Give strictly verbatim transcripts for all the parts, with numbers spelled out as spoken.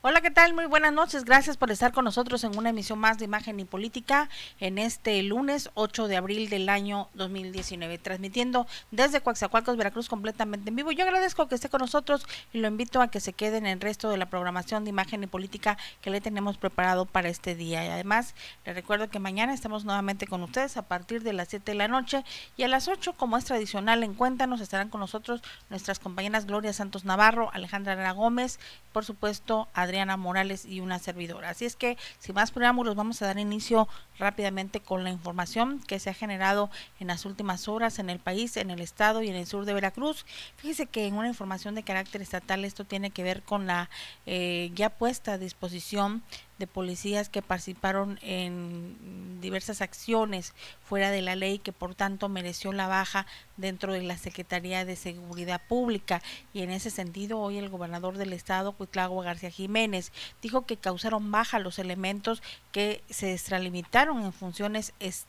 Hola, ¿qué tal? Muy buenas noches. Gracias por estar con nosotros en una emisión más de Imagen y Política en este lunes ocho de abril del año dos mil diecinueve, transmitiendo desde Coatzacoalcos, Veracruz, completamente en vivo. Yo agradezco que esté con nosotros y lo invito a que se quede en el resto de la programación de Imagen y Política que le tenemos preparado para este día. Y además, les recuerdo que mañana estamos nuevamente con ustedes a partir de las siete de la noche y a las ocho, como es tradicional en Cuéntanos, estarán con nosotros nuestras compañeras Gloria Santos Navarro, Alejandra Ara Gómez, por supuesto Adriana Morales y una servidora. Así es que, sin más preámbulos, vamos a dar inicio rápidamente con la información que se ha generado en las últimas horas en el país, en el estado y en el sur de Veracruz. Fíjese que en una información de carácter estatal esto tiene que ver con la eh, ya puesta a disposición de policías que participaron en diversas acciones fuera de la ley, que por tanto mereció la baja dentro de la Secretaría de Seguridad Pública, y en ese sentido hoy el gobernador del estado, Cuitlahua García Jiménez, dijo que causaron baja los elementos que se extralimitaron en funciones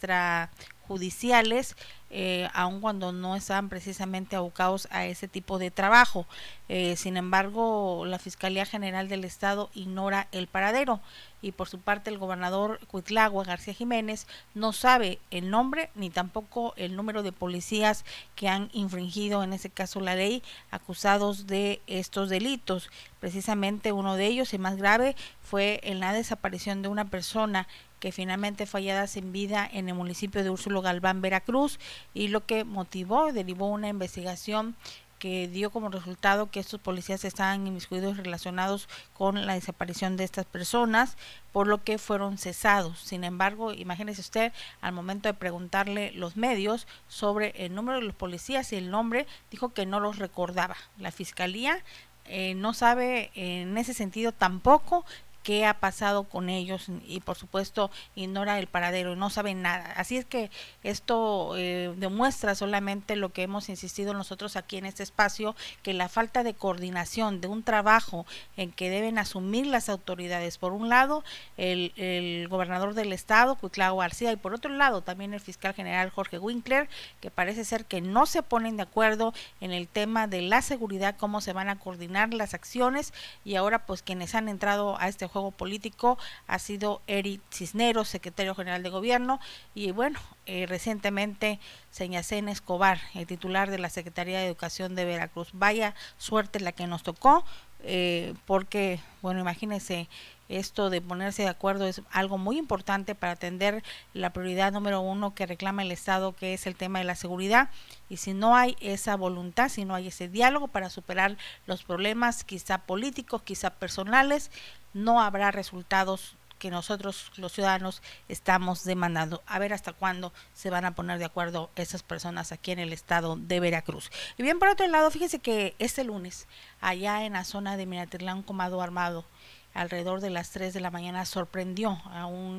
extrajudiciales, eh, aun cuando no estaban precisamente abocados a ese tipo de trabajo. Eh, sin embargo, la Fiscalía General del Estado ignora el paradero, y por su parte el gobernador Cuitlahua García Jiménez no sabe el nombre ni tampoco el número de policías que han infringido en ese caso la ley, acusados de estos delitos. Precisamente uno de ellos, el más grave, fue en la desaparición de una persona que finalmente fue hallada sin vida en el municipio de Úrsulo Galván, Veracruz, y lo que motivó, derivó una investigación que dio como resultado que estos policías estaban inmiscuidos relacionados con la desaparición de estas personas, por lo que fueron cesados. Sin embargo, imagínese usted, al momento de preguntarle los medios sobre el número de los policías y el nombre, dijo que no los recordaba. La fiscalía eh, no sabe en ese sentido tampoco qué ha pasado con ellos, y por supuesto ignora el paradero, no sabe nada. Así es que esto eh, demuestra solamente lo que hemos insistido nosotros aquí en este espacio, que la falta de coordinación de un trabajo en que deben asumir las autoridades, por un lado el, el gobernador del estado, Cuitlahua García, y por otro lado también el fiscal general Jorge Winkler, que parece ser que no se ponen de acuerdo en el tema de la seguridad, cómo se van a coordinar las acciones, y ahora pues quienes han entrado a este juego político ha sido Eric Cisneros, secretario general de gobierno, y bueno, eh, recientemente Señacén Escobar, el titular de la Secretaría de Educación de Veracruz. Vaya suerte la que nos tocó, eh, porque bueno, imagínense, esto de ponerse de acuerdo es algo muy importante para atender la prioridad número uno que reclama el Estado, que es el tema de la seguridad, y si no hay esa voluntad, si no hay ese diálogo para superar los problemas, quizá políticos, quizá personales, no habrá resultados que nosotros los ciudadanos estamos demandando. A ver hasta cuándo se van a poner de acuerdo esas personas aquí en el estado de Veracruz. Y bien, por otro lado, fíjense que este lunes, allá en la zona de Minatitlán, un comando armado, alrededor de las tres de la mañana, sorprendió a, un,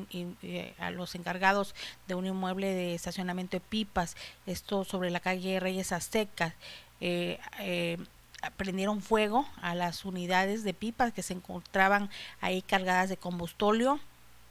a los encargados de un inmueble de estacionamiento de pipas, esto sobre la calle Reyes Aztecas. Eh, eh, prendieron fuego a las unidades de pipas que se encontraban ahí cargadas de combustóleo,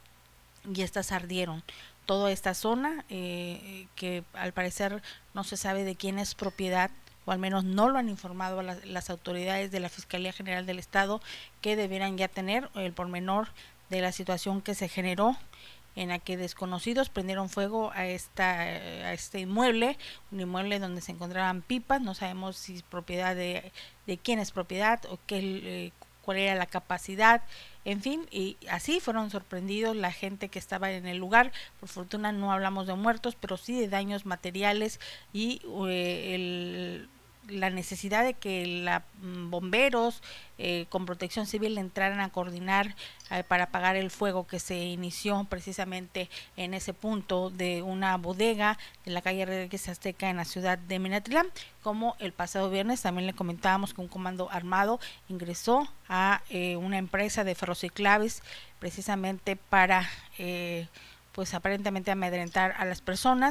y estas ardieron toda esta zona, eh, que al parecer no se sabe de quién es propiedad, o al menos no lo han informado a las, las autoridades de la Fiscalía General del Estado, que debieran ya tener el pormenor de la situación que se generó, en la que desconocidos prendieron fuego a esta a este inmueble, un inmueble donde se encontraban pipas. No sabemos si es propiedad de, de quién es propiedad o qué, eh, cuál era la capacidad, en fin, y así fueron sorprendidos la gente que estaba en el lugar. Por fortuna no hablamos de muertos, pero sí de daños materiales, y eh, el la necesidad de que la bomberos eh, con protección civil entraran a coordinar eh, para apagar el fuego que se inició precisamente en ese punto de una bodega de la calle Reyes Azteca en la ciudad de Minatitlán. Como el pasado viernes también le comentábamos que un comando armado ingresó a eh, una empresa de ferrociclaves precisamente para eh, pues aparentemente amedrentar a las personas.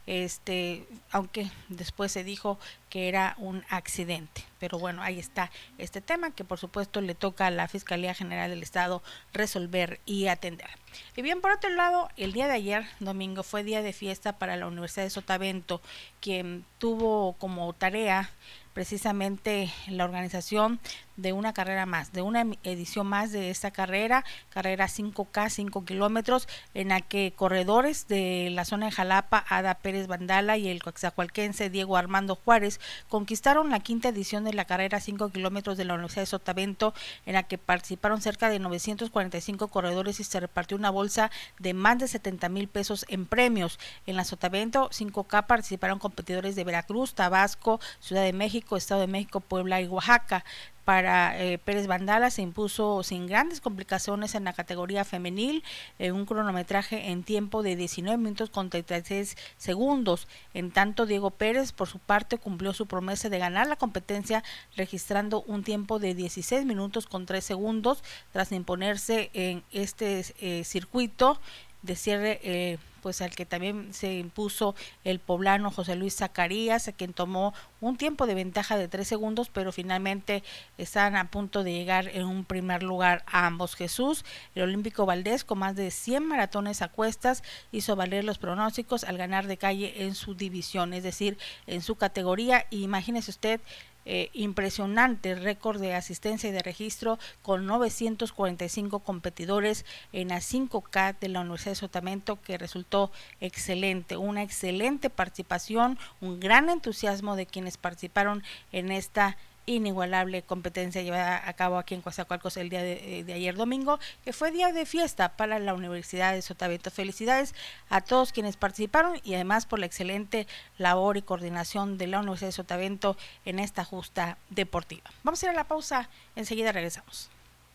este, aunque después se dijo que era un accidente. Pero bueno, ahí está este tema que por supuesto le toca a la Fiscalía General del Estado resolver y atender. Y bien, por otro lado, el día de ayer, domingo, fue día de fiesta para la Universidad de Sotavento, quien tuvo como tarea precisamente la organización de una carrera más, de una edición más de esta carrera, carrera cinco K, cinco kilómetros, en la que corredores de la zona de Jalapa, Ada Pérez Vandala y el coaxacualquense Diego Armando Juárez conquistaron la quinta edición de la carrera cinco kilómetros de la Universidad de Sotavento, en la que participaron cerca de novecientos cuarenta y cinco corredores y se repartió una bolsa de más de setenta mil pesos en premios. En la Sotavento cinco K participaron competidores de Veracruz, Tabasco, Ciudad de México, Estado de México, Puebla y Oaxaca. Para eh, Pérez Vandala se impuso sin grandes complicaciones en la categoría femenil, eh, un cronometraje en tiempo de diecinueve minutos con treinta y seis segundos. En tanto, Diego Pérez, por su parte, cumplió su promesa de ganar la competencia registrando un tiempo de dieciséis minutos con tres segundos tras imponerse en este eh, circuito de cierre, eh, pues al que también se impuso el poblano José Luis Zacarías, a quien tomó un tiempo de ventaja de tres segundos, pero finalmente están a punto de llegar en un primer lugar a ambos. Jesús, el olímpico Valdés, con más de cien maratones a cuestas, hizo valer los pronósticos al ganar de calle en su división, es decir, en su categoría. Y imagínese usted, Eh, impresionante récord de asistencia y de registro con novecientos cuarenta y cinco competidores en la cinco K de la Universidad de Sotavento, que resultó excelente, una excelente participación, un gran entusiasmo de quienes participaron en esta inigualable competencia llevada a cabo aquí en Coatzacoalcos el día de, de ayer domingo, que fue día de fiesta para la Universidad de Sotavento. Felicidades a todos quienes participaron y además por la excelente labor y coordinación de la Universidad de Sotavento en esta justa deportiva. Vamos a ir a la pausa, enseguida regresamos.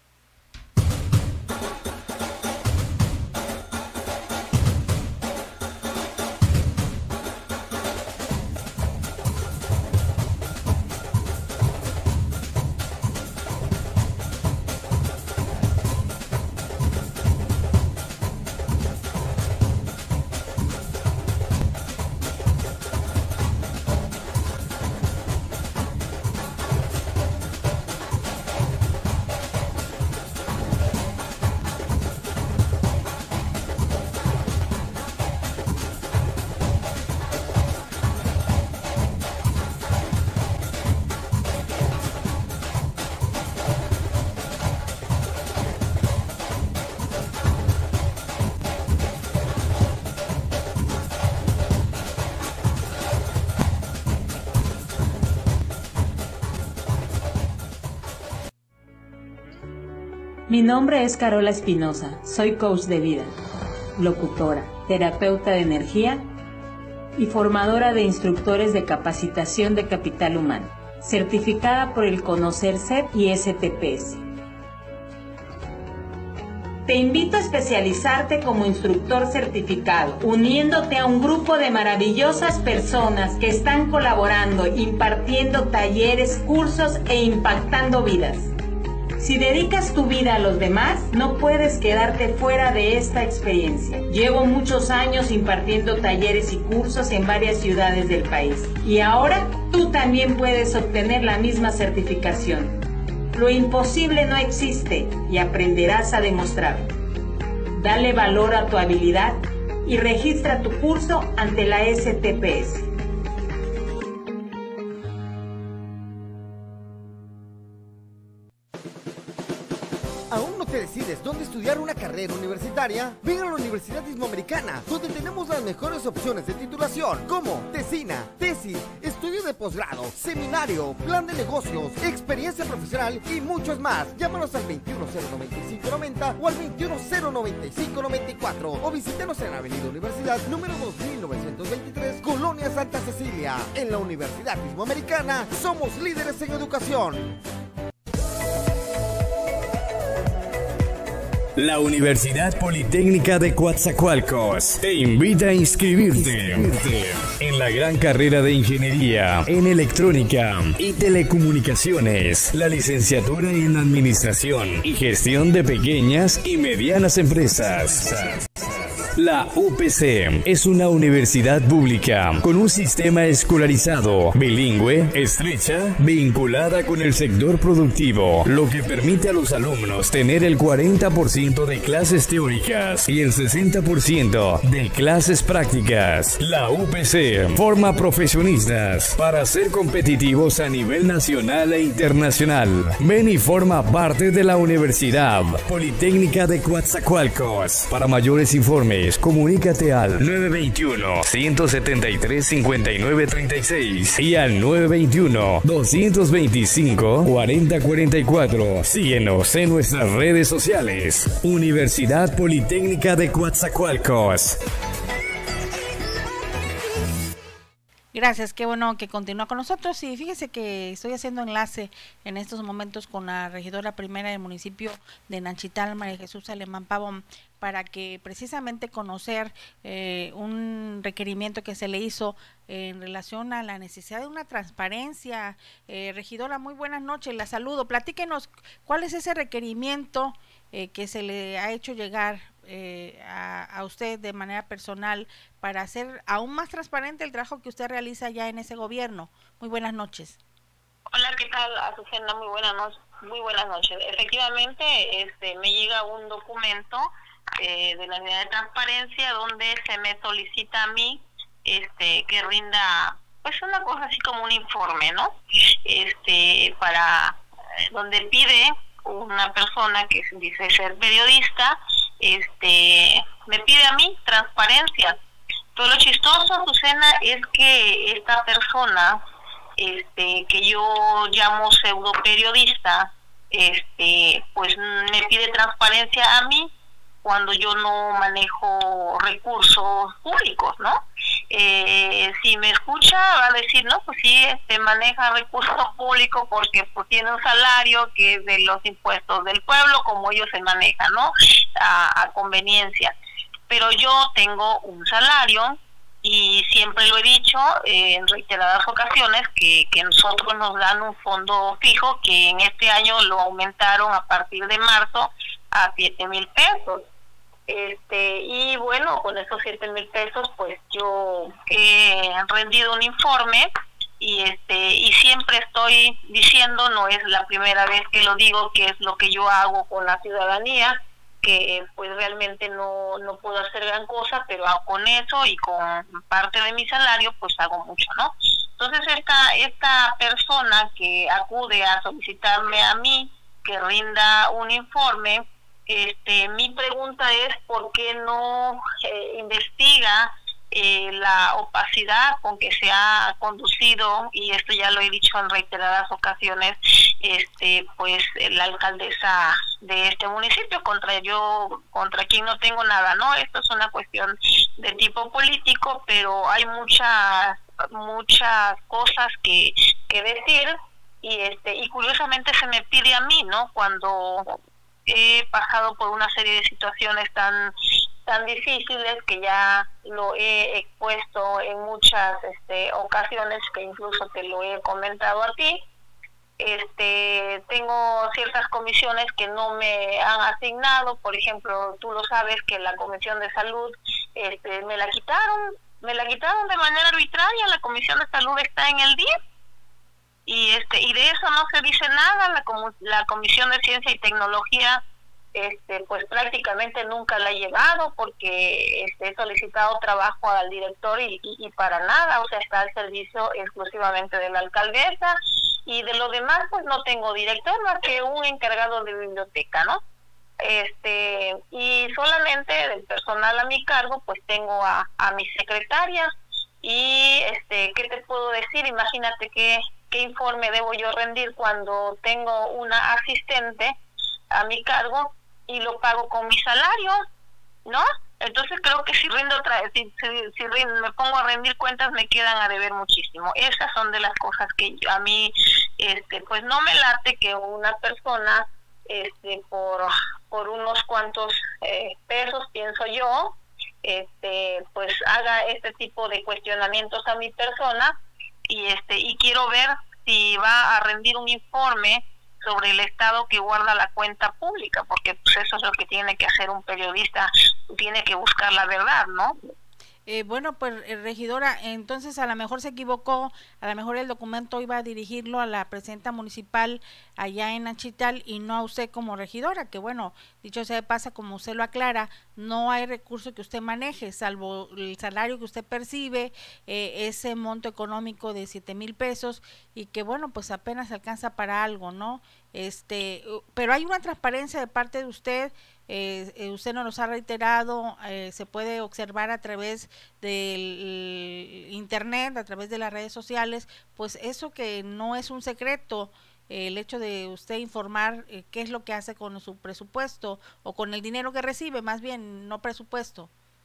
Mi nombre es Carola Espinosa, soy coach de vida, locutora, terapeuta de energía y formadora de instructores de capacitación de capital humano, certificada por el Conocer C E P y S T P S. Te invito a especializarte como instructor certificado, uniéndote a un grupo de maravillosas personas que están colaborando, impartiendo talleres, cursos e impactando vidas. Si dedicas tu vida a los demás, no puedes quedarte fuera de esta experiencia. Llevo muchos años impartiendo talleres y cursos en varias ciudades del país. Y ahora tú también puedes obtener la misma certificación. Lo imposible no existe y aprenderás a demostrarlo. Dale valor a tu habilidad y registra tu curso ante la S T P S. ¿Aún no te decides dónde estudiar una carrera universitaria? Ven a la Universidad Hispanoamericana, donde tenemos las mejores opciones de titulación, como tesina, tesis, estudio de posgrado, seminario, plan de negocios, experiencia profesional y muchos más. Llámanos al veintiuno cero noventa y cinco noventa o al veintiuno cero noventa y cinco noventa y cuatro o visítenos en Avenida Universidad, número dos mil novecientos veintitrés, Colonia Santa Cecilia. En la Universidad Hispanoamericana somos líderes en educación. La Universidad Politécnica de Coatzacoalcos te invita a inscribirte en la gran carrera de Ingeniería en Electrónica y Telecomunicaciones, la licenciatura en Administración y Gestión de Pequeñas y Medianas Empresas, La U P C es una universidad pública con un sistema escolarizado, bilingüe, estrecha, vinculada con el sector productivo, lo que permite a los alumnos tener el cuarenta por ciento de clases teóricas y el sesenta por ciento de clases prácticas. La U P C forma profesionistas para ser competitivos a nivel nacional e internacional. Ven y forma parte de la Universidad Politécnica de Coatzacoalcos. Para mayores informes, comunícate al nueve veintiuno, ciento setenta y tres, cincuenta y nueve treinta y seis y al nueve veintiuno, doscientos veinticinco, cuarenta cuarenta y cuatro. Síguenos en nuestras redes sociales. Universidad Politécnica de Coatzacoalcos. Gracias, qué bueno que continúa con nosotros. Y fíjese que estoy haciendo enlace en estos momentos con la regidora primera del municipio de Nanchital, María Jesús Alemán Pavón, para que precisamente conocer eh, un requerimiento que se le hizo eh, en relación a la necesidad de una transparencia. Eh, regidora, muy buenas noches, la saludo. Platíquenos cuál es ese requerimiento eh, que se le ha hecho llegar eh, a, a usted de manera personal para hacer aún más transparente el trabajo que usted realiza ya en ese gobierno. Muy buenas noches. Hola, ¿qué tal, Azucena? Muy buenas noches. Muy buenas noches. Efectivamente, este, me llega un documento eh, de la unidad de transparencia donde se me solicita a mí este, que rinda, pues una cosa así como un informe, ¿no? Este, para donde pide una persona que dice ser periodista, este, me pide a mí transparencia. Pero lo chistoso, Azucena, es que esta persona, este, que yo llamo pseudo periodista, este, pues me pide transparencia a mí cuando yo no manejo recursos públicos, ¿no? Eh, si me escucha va a decir, no, pues sí, este, maneja recursos públicos porque pues tiene un salario que es de los impuestos del pueblo, como ellos se manejan, ¿no? A, a conveniencia. Pero yo tengo un salario y siempre lo he dicho eh, en reiteradas ocasiones que, que nosotros nos dan un fondo fijo que en este año lo aumentaron a partir de marzo a siete mil pesos. Este, y bueno, con esos siete mil pesos pues yo he rendido un informe y este y siempre estoy diciendo, no es la primera vez que lo digo, que es lo que yo hago con la ciudadanía, que pues realmente no, no puedo hacer gran cosa, pero con eso y con parte de mi salario pues hago mucho, ¿no? Entonces esta, esta persona que acude a solicitarme a mí que rinda un informe, este, mi pregunta es ¿por qué no eh, investiga eh, la opacidad con que se ha conducido, y esto ya lo he dicho en reiteradas ocasiones, este, pues la alcaldesa de este municipio, contra yo, contra quien no tengo nada, ¿no? Esto es una cuestión de tipo político, pero hay muchas, muchas cosas que, que decir, y este, y curiosamente se me pide a mí, ¿no? Cuando he pasado por una serie de situaciones tan tan difíciles que ya lo he expuesto en muchas este, ocasiones, que incluso te lo he comentado a ti. Este, tengo ciertas comisiones que no me han asignado, por ejemplo, tú lo sabes que la Comisión de Salud este, me la quitaron, me la quitaron de manera arbitraria. La Comisión de Salud está en el D I E P y este y de eso no se dice nada. La, la Comisión de Ciencia y Tecnología este pues prácticamente nunca la he llevado porque este, he solicitado trabajo al director y, y, y para nada, o sea, está al servicio exclusivamente de la alcaldesa, y de lo demás pues no tengo director más que un encargado de biblioteca, ¿no? Este y solamente del personal a mi cargo pues tengo a, a mi secretaria. Y este ¿qué te puedo decir? Imagínate qué, qué informe debo yo rendir cuando tengo una asistente a mi cargo y lo pago con mi salario, ¿no? Entonces creo que si rindo otra vez, si, si, si rindo, me pongo a rendir cuentas, me quedan a deber muchísimo. Esas son de las cosas que yo, a mí este pues no me late que una persona este por por unos cuantos eh, pesos, pienso yo, este pues haga este tipo de cuestionamientos a mi persona, y este y quiero ver si va a rendir un informe sobre el estado que guarda la cuenta pública, porque pues eso es lo que tiene que hacer un periodista, tiene que buscar la verdad, ¿no? Eh, bueno, pues eh, regidora, entonces a lo mejor se equivocó, a lo mejor el documento iba a dirigirlo a la presidenta municipal allá en Achital y no a usted como regidora, que bueno, dicho sea de paso, como usted lo aclara, no hay recurso que usted maneje, salvo el salario que usted percibe, eh, ese monto económico de siete mil pesos, y que bueno, pues apenas alcanza para algo, ¿no? Este, pero hay una transparencia de parte de usted. Eh, eh, usted nos los ha reiterado, eh, se puede observar a través del internet, a través de las redes sociales, pues eso que no es un secreto, eh, el hecho de usted informar eh, qué es lo que hace con su presupuesto o con el dinero que recibe, más bien, no presupuesto.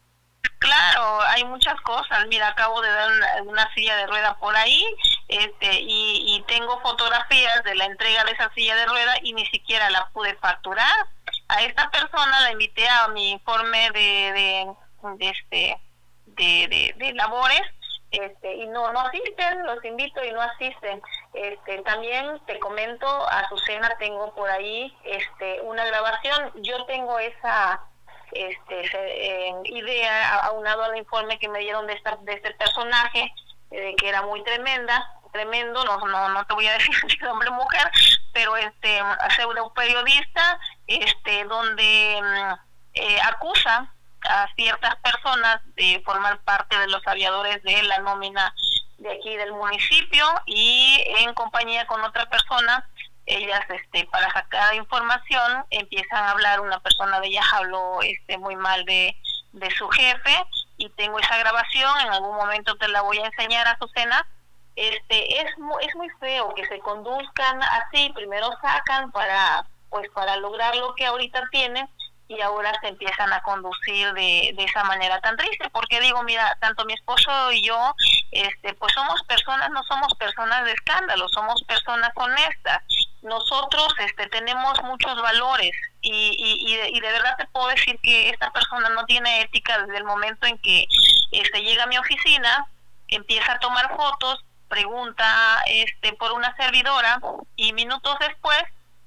Claro, hay muchas cosas. Mira, acabo de dar una, una silla de rueda por ahí, este, y, y tengo fotografías de la entrega de esa silla de rueda y ni siquiera la pude facturar. A esta persona la invité a mi informe de de, de este de, de, de labores, este, y no no asisten, los invito y no asisten. Este, también te comento, Azucena, tengo por ahí este una grabación. Yo tengo esa este eh, idea aunado al informe que me dieron de esta de este personaje, eh, que era muy tremenda tremendo, no no no te voy a decir si es hombre o mujer, pero este pseudo periodista, este donde eh, acusa a ciertas personas de formar parte de los aviadores de la nómina de aquí del municipio, y en compañía con otra persona, ellas este para sacar información empiezan a hablar. Una persona de ellas habló este muy mal de de su jefe, y tengo esa grabación, en algún momento te la voy a enseñar, a Azucena. Este es muy, es muy feo que se conduzcan así. Primero sacan para pues para lograr lo que ahorita tienen, y ahora se empiezan a conducir de, de esa manera tan triste, porque digo, mira, tanto mi esposo y yo este pues somos personas, no somos personas de escándalo, somos personas honestas. Nosotros este tenemos muchos valores, y, y, y, de, y de verdad te puedo decir que esta persona no tiene ética desde el momento en que este llega a mi oficina, empieza a tomar fotos, pregunta este por una servidora, y minutos después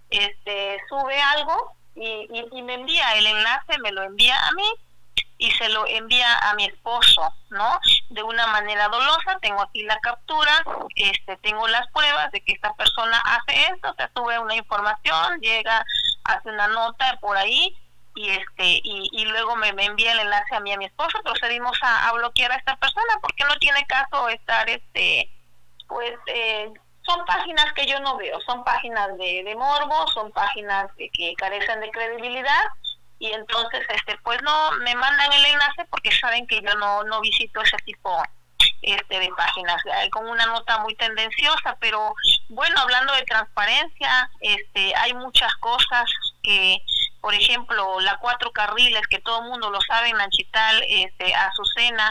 este sube algo y, y, y me envía el enlace, me lo envía a mí y se lo envía a mi esposo, ¿no? De una manera dolosa. Tengo aquí la captura, este tengo las pruebas de que esta persona hace esto, se sube una información, llega, hace una nota por ahí, y este y, y luego me, me envía el enlace a mí y a mi esposo. Procedimos a, a bloquear a esta persona porque no tiene caso estar este pues eh, son páginas que yo no veo, son páginas de, de morbo, son páginas de, que carecen de credibilidad, y entonces este pues no me mandan el enlace porque saben que yo no no visito ese tipo este de páginas, eh, con una nota muy tendenciosa. Pero bueno, hablando de transparencia, este hay muchas cosas que, por ejemplo, la cuatro carriles, que todo el mundo lo sabe en Achital, este Azucena,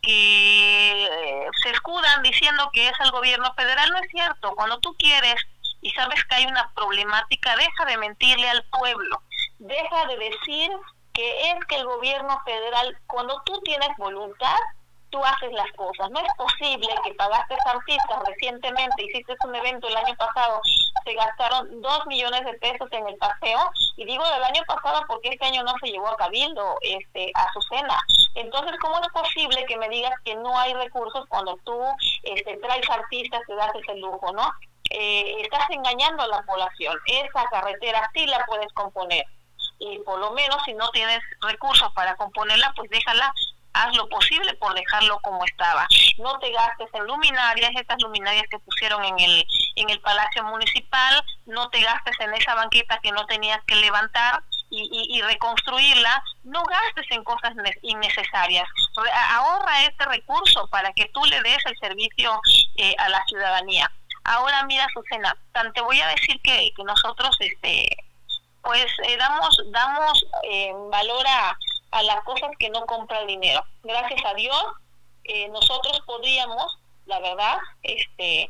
que eh, se escudan diciendo que es el gobierno federal. No es cierto. Cuando tú quieres y sabes que hay una problemática, deja de mentirle al pueblo, deja de decir que es que el gobierno federal. Cuando tú tienes voluntad, tú haces las cosas. No es posible que pagaste artistas recientemente, hiciste un evento el año pasado, se gastaron dos millones de pesos en el paseo, y digo del año pasado porque este año no se llevó a Cabildo, este, a Azucena. Entonces, ¿cómo es posible que me digas que no hay recursos cuando tú este, traes artistas, te das ese lujo, ¿no? Eh, estás engañando a la población. Esa carretera sí la puedes componer, y por lo menos si no tienes recursos para componerla, pues déjala, haz lo posible por dejarlo como estaba. No te gastes en luminarias, esas luminarias que pusieron en el en el Palacio Municipal, no te gastes en esa banqueta que no tenías que levantar y, y, y reconstruirla. No gastes en cosas innecesarias. Ahorra este recurso para que tú le des el servicio eh, a la ciudadanía. Ahora mira, Azucena, te voy a decir que, que nosotros este pues eh, damos damos eh, valor a a las cosas que no compra el dinero. Gracias a Dios, eh, nosotros podríamos, la verdad, este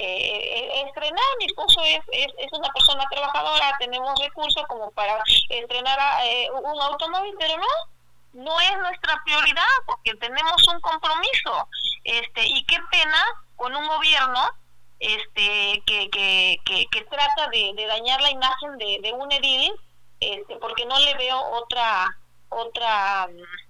eh, estrenar. Mi esposo es, es, es una persona trabajadora, tenemos recursos como para estrenar eh, un automóvil, pero no, no es nuestra prioridad porque tenemos un compromiso. Este y qué pena con un gobierno este que que, que, que trata de, de dañar la imagen de, de un edil, este, porque no le veo otra otra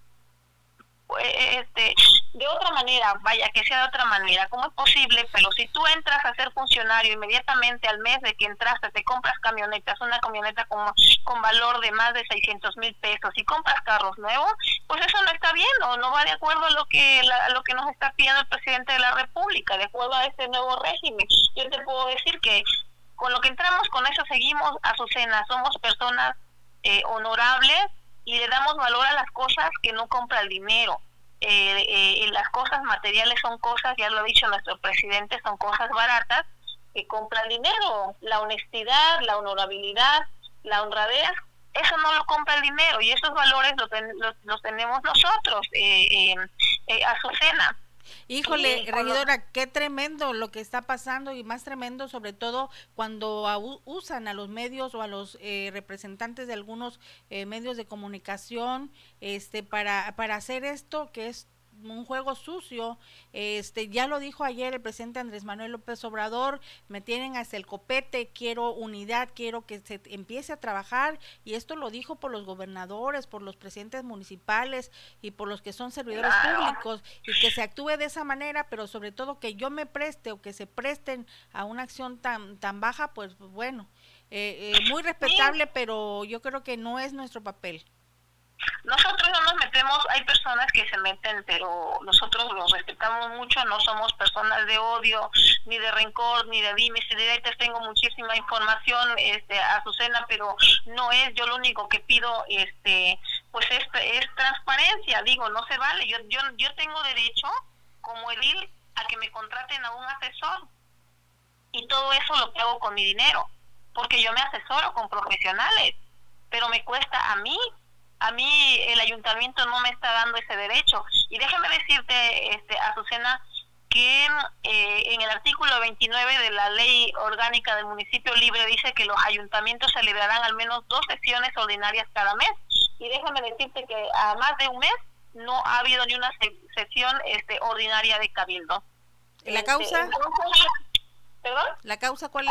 este de otra manera, vaya, que sea de otra manera. ¿Cómo es posible? Pero si tú entras a ser funcionario, inmediatamente al mes de que entraste te compras camionetas, una camioneta con, con valor de más de seiscientos mil pesos, y compras carros nuevos, pues eso no está bien, o no va de acuerdo a lo que la, a lo que nos está pidiendo el presidente de la República, de acuerdo a este nuevo régimen. Yo te puedo decir que con lo que entramos, con eso seguimos, Azucena. Somos personas eh, honorables, y le damos valor a las cosas que no compra el dinero. Eh, eh, las cosas materiales son cosas, ya lo ha dicho nuestro presidente, son cosas baratas que compra el dinero. La honestidad, la honorabilidad, la honradez, eso no lo compra el dinero, y esos valores los, ten, los, los tenemos nosotros, eh, eh, eh, Azucena. Híjole, sí, regidora, lo... qué tremendo lo que está pasando, y más tremendo sobre todo cuando usan a los medios o a los eh, representantes de algunos eh, medios de comunicación este para para hacer esto, que es un juego sucio. Este ya lo dijo ayer el presidente Andrés Manuel López Obrador: me tienen hasta el copete, quiero unidad, quiero que se empiece a trabajar, y esto lo dijo por los gobernadores, por los presidentes municipales y por los que son servidores públicos, y que se actúe de esa manera, pero sobre todo que yo me preste o que se presten a una acción tan tan baja, pues bueno, eh, eh, muy respetable, pero yo creo que no es nuestro papel. Nosotros no nos metemos, hay personas que se meten, pero nosotros los respetamos mucho, no somos personas de odio, ni de rencor, ni de dimes y diretes. Tengo muchísima información, este, Azucena, pero no es, yo lo único que pido, este, pues es, es transparencia. Digo, no se vale, yo, yo, yo tengo derecho, como edil, a que me contraten a un asesor, y todo eso lo hago con mi dinero, porque yo me asesoro con profesionales, pero me cuesta a mí. A mí el ayuntamiento no me está dando ese derecho. Y déjame decirte, este, Azucena, que eh, en el artículo veintinueve de la Ley Orgánica del Municipio Libre dice que los ayuntamientos celebrarán al menos dos sesiones ordinarias cada mes. Y déjame decirte que a más de un mes no ha habido ni una sesión este, ordinaria de cabildo. ¿La causa? Este, entonces, ¿perdón? ¿La causa cuál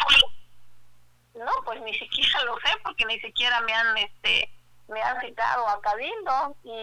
es? No, pues ni siquiera lo sé, porque ni siquiera me han... este me han citado a cabildo, y,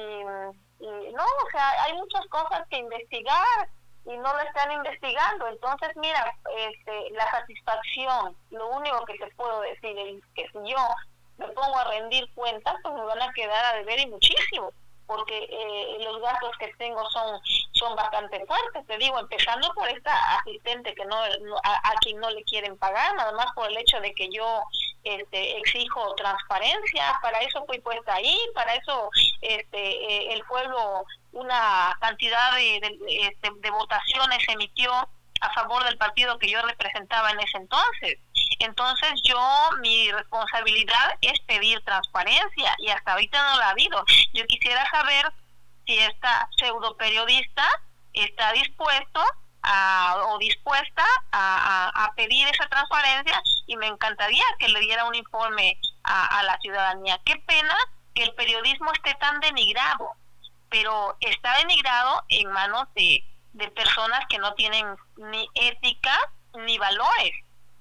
y no, o sea, hay muchas cosas que investigar y no lo están investigando. Entonces, mira, este, la satisfacción, lo único que te puedo decir es que si yo me pongo a rendir cuentas, pues me van a quedar a deber, y muchísimo, porque eh, los gastos que tengo son son bastante fuertes. Te digo, empezando por esta asistente que no, no a, a quien no le quieren pagar, nada más por el hecho de que yo este exijo transparencia. Para eso fui puesta ahí, para eso este eh, el pueblo una cantidad de, de, de, de votaciones emitió a favor del partido que yo representaba en ese entonces. Entonces yo, mi responsabilidad es pedir transparencia, y hasta ahorita no la ha habido. Yo quisiera saber si esta pseudo periodista está dispuesto a, o dispuesta a, a, a pedir esa transparencia, y me encantaría que le diera un informe a, a la ciudadanía. Qué pena que el periodismo esté tan denigrado, pero está denigrado en manos de, de personas que no tienen ni ética ni valores.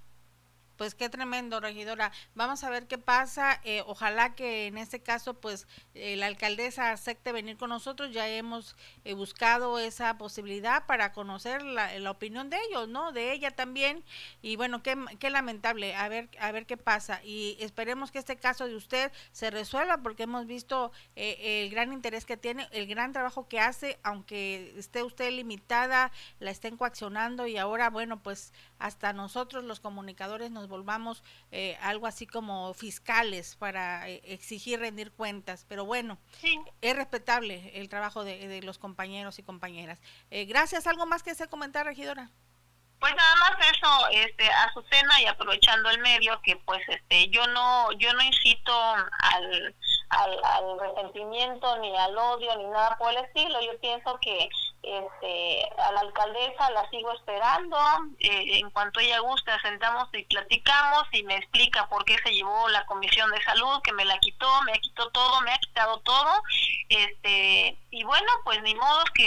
Pues qué tremendo, regidora. Vamos a ver qué pasa. Eh, ojalá que en este caso, pues, eh, la alcaldesa acepte venir con nosotros. Ya hemos eh, buscado esa posibilidad para conocer la, la opinión de ellos, ¿no? De ella también. Y bueno, qué, qué lamentable. A ver, a ver qué pasa. Y esperemos que este caso de usted se resuelva, porque hemos visto eh, el gran interés que tiene, el gran trabajo que hace, aunque esté usted limitada, la estén coaccionando, y ahora, bueno, pues hasta nosotros los comunicadores nos volvamos eh, algo así como fiscales para eh, exigir rendir cuentas, pero bueno, sí, es respetable el trabajo de, de los compañeros y compañeras. Eh, gracias. ¿Algo más que se comentar, regidora? Pues nada más eso, este, Azucena, y aprovechando el medio, que pues este, yo no, yo no incito al, al, al resentimiento, ni al odio, ni nada por el estilo. Yo pienso que este, a la alcaldesa la sigo esperando, eh, en cuanto ella guste sentamos y platicamos, y me explica por qué se llevó la Comisión de Salud, que me la quitó, me quitó todo, me ha quitado todo, este, y bueno, pues ni modo que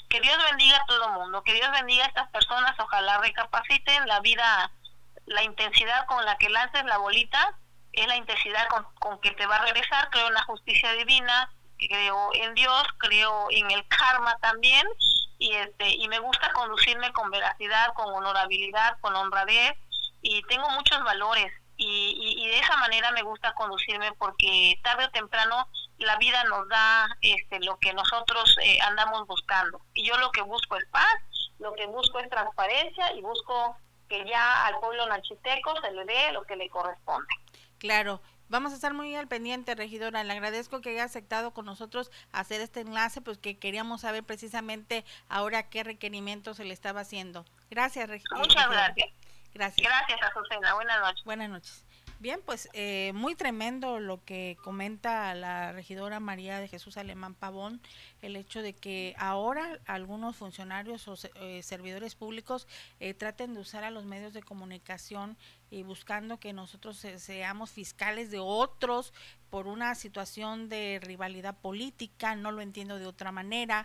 que Dios bendiga a todo el mundo, que Dios bendiga a estas personas, ojalá recapaciten. La vida, la intensidad con la que lances la bolita es la intensidad con, con que te va a regresar. Creo en la justicia divina, creo en Dios, creo en el karma también, y este y me gusta conducirme con veracidad, con honorabilidad, con honradez, y tengo muchos valores, y, y, y de esa manera me gusta conducirme, porque tarde o temprano la vida nos da este lo que nosotros eh, andamos buscando, y yo lo que busco es paz, lo que busco es transparencia, y busco que ya al pueblo nachiteco se le dé lo que le corresponde. Claro. Vamos a estar muy al pendiente, regidora. Le agradezco que haya aceptado con nosotros hacer este enlace, pues que queríamos saber precisamente ahora qué requerimiento se le estaba haciendo. Gracias, regidora. Muchas gracias. Gracias. Gracias, Azucena. Buenas noches. Buenas noches. Bien, pues eh, muy tremendo lo que comenta la regidora María de Jesús Alemán Pavón, el hecho de que ahora algunos funcionarios o eh, servidores públicos eh, traten de usar a los medios de comunicación y buscando que nosotros se, seamos fiscales de otros por una situación de rivalidad política. No lo entiendo de otra manera.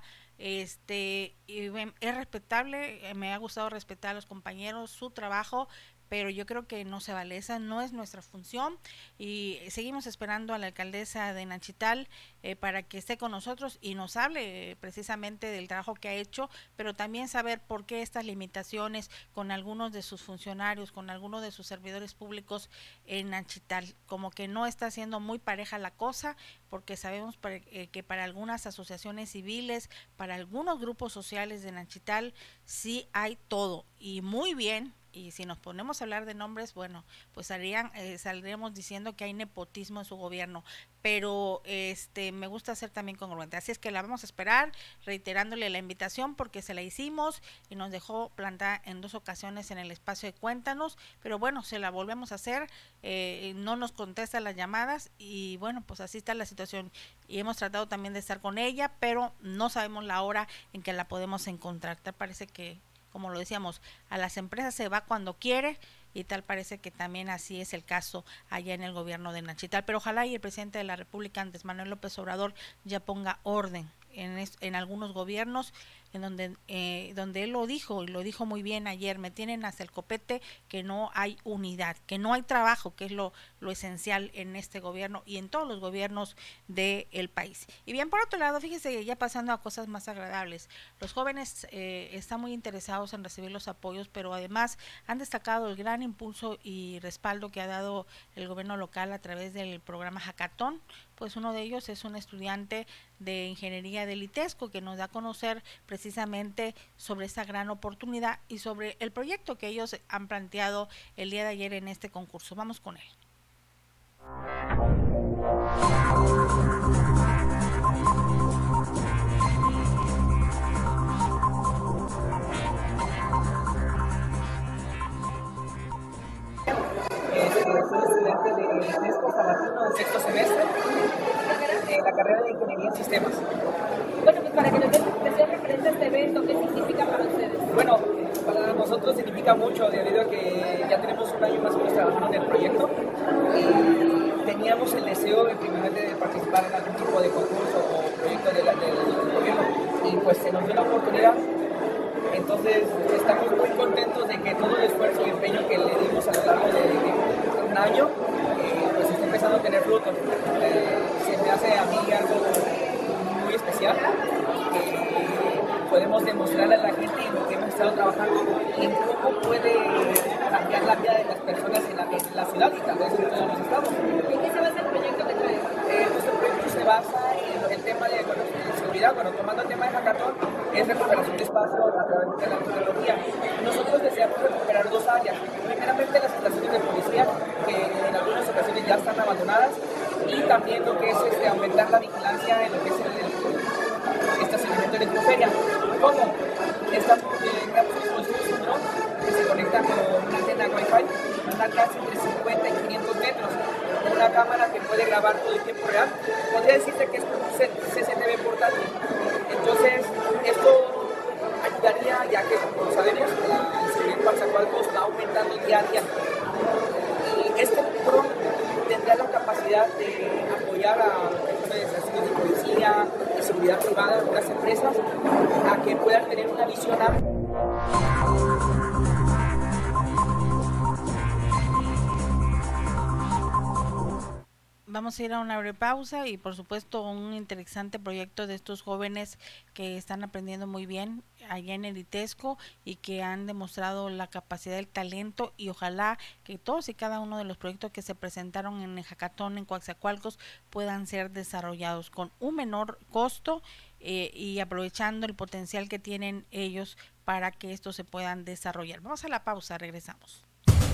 Este es respetable, me ha gustado respetar a los compañeros, su trabajo, pero yo creo que no se vale, esa no es nuestra función, y seguimos esperando a la alcaldesa de Nachital eh, para que esté con nosotros y nos hable eh, precisamente del trabajo que ha hecho, pero también saber por qué estas limitaciones con algunos de sus funcionarios, con algunos de sus servidores públicos en Nachital, como que no está siendo muy pareja la cosa, porque sabemos para, eh, que para algunas asociaciones civiles, para algunos grupos sociales de Nachital, sí hay todo, y muy bien. Y si nos ponemos a hablar de nombres, bueno, pues harían, eh, saldríamos diciendo que hay nepotismo en su gobierno, pero este me gusta ser también congruente, así es que la vamos a esperar, reiterándole la invitación porque se la hicimos y nos dejó plantada en dos ocasiones en el espacio de Cuéntanos, pero bueno, se la volvemos a hacer, eh, no nos contesta las llamadas y bueno, pues así está la situación, y hemos tratado también de estar con ella, pero no sabemos la hora en que la podemos encontrar. Te parece que, como lo decíamos, a las empresas se va cuando quiere, y tal parece que también así es el caso allá en el gobierno de Nachital, pero ojalá y el presidente de la República, Andrés Manuel López Obrador, ya ponga orden en, es, en algunos gobiernos en donde eh, donde él lo dijo, y lo dijo muy bien ayer, me tienen hasta el copete que no hay unidad, que no hay trabajo, que es lo, lo esencial en este gobierno y en todos los gobiernos del país. Y bien, por otro lado, fíjese, ya pasando a cosas más agradables, los jóvenes eh, están muy interesados en recibir los apoyos, pero además han destacado el gran impulso y respaldo que ha dado el gobierno local a través del programa Hackathon. Pues uno de ellos es un estudiante de ingeniería del ITESCO que nos da a conocer precisamente sobre esta gran oportunidad y sobre el proyecto que ellos han planteado el día de ayer en este concurso. Vamos con él. Soy estudiante de ITESCO Sabatino del sexto semestre de la carrera de Ingeniería en Sistemas. Bueno, pues para que nos den expresión referente a este evento, ¿qué significa para ustedes? Bueno, para nosotros significa mucho, debido a que ya tenemos un año más o menos trabajando en el proyecto y teníamos el deseo de primeramente de participar en algún tipo de concurso o proyecto de la, del gobierno, y pues se nos dio la oportunidad. Entonces estamos muy contentos de que todo el esfuerzo y empeño que le dimos a lo largo de, de un año eh, pues está empezando a tener frutos. Eh, se me hace a mí algo muy especial que podemos demostrarle a la gente en lo que hemos estado trabajando y en cómo puede cambiar la vida de las personas en la, en la ciudad y tal vez en todos los estados. ¿En qué se basa el proyecto que trae? Eh, nuestro proyecto se basa en el tema de, bueno, de seguridad. Bueno, tomando el tema de Hackathon, es recuperación de espacio a través de la tecnología. Nosotros deseamos recuperar dos áreas. Primeramente, las estaciones de policía, que en algunas ocasiones ya están abandonadas, y también lo que es este, aumentar la vigilancia en lo que es el, el estacionamiento de Electroferia. ¿Cómo? Estamos creando dispositivos un dron que se conecta con una antena Wi-Fi, un alcance entre cincuenta y quinientos metros, una cámara que puede grabar todo el tiempo real. Podría decirse que es como un C C T V portátil. Entonces, esto ayudaría, ya que, como sabemos, la inseguridad en Coatzacoalcos va aumentando día a día. Y este dron tendría la capacidad de apoyar a personas de estaciones de policía, área de seguridad privada, algunas empresas, a que puedan tener una visión amplia. Vamos a ir a una breve pausa y por supuesto un interesante proyecto de estos jóvenes que están aprendiendo muy bien allá en el ITESCO y que han demostrado la capacidad, el talento, y ojalá que todos y cada uno de los proyectos que se presentaron en el Hackathon en Coatzacoalcos puedan ser desarrollados con un menor costo eh, y aprovechando el potencial que tienen ellos para que estos se puedan desarrollar. Vamos a la pausa, regresamos.